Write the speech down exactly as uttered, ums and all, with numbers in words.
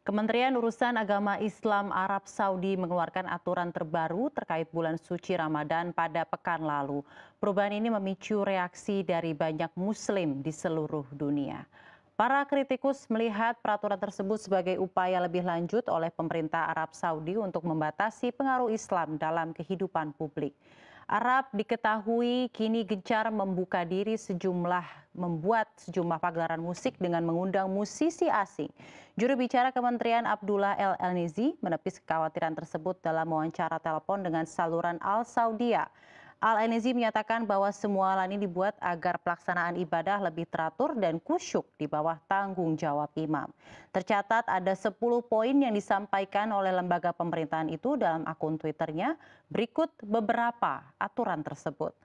Kementerian Urusan Agama Islam Arab Saudi mengeluarkan aturan terbaru terkait bulan suci Ramadan pada pekan lalu. Perubahan ini memicu reaksi dari banyak Muslim di seluruh dunia. Para kritikus melihat peraturan tersebut sebagai upaya lebih lanjut oleh pemerintah Arab Saudi untuk membatasi pengaruh Islam dalam kehidupan publik. Arab diketahui kini gencar membuka diri sejumlah membuat sejumlah pagelaran musik dengan mengundang musisi asing. Juru bicara Kementerian Abdullah El Elnizi menepis kekhawatiran tersebut dalam wawancara telepon dengan saluran Al Saudia. Al Elnizi menyatakan bahwa semua hal ini dibuat agar pelaksanaan ibadah lebih teratur dan kusyuk di bawah tanggung jawab imam. Tercatat ada sepuluh poin yang disampaikan oleh lembaga pemerintahan itu dalam akun Twitternya. Berikut beberapa aturan tersebut.